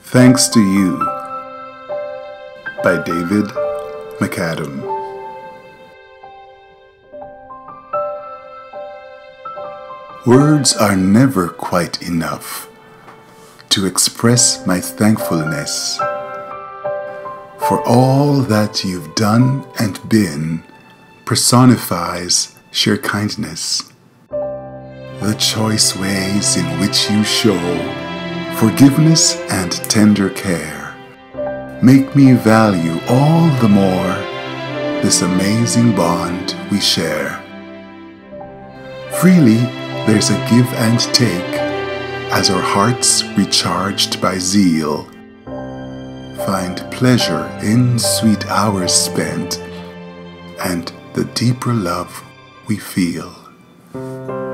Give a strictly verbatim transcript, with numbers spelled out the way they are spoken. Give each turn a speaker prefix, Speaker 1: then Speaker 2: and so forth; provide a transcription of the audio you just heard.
Speaker 1: Thanks to You by David McAdam. Words are never quite enough to express my thankfulness for all that you've done and been personifies sheer kindness. The choice ways in which you show forgiveness and tender care make me value all the more this amazing bond we share. Freely there's a give and take as our hearts, recharged by zeal, find pleasure in sweet hours spent and the deeper love we feel.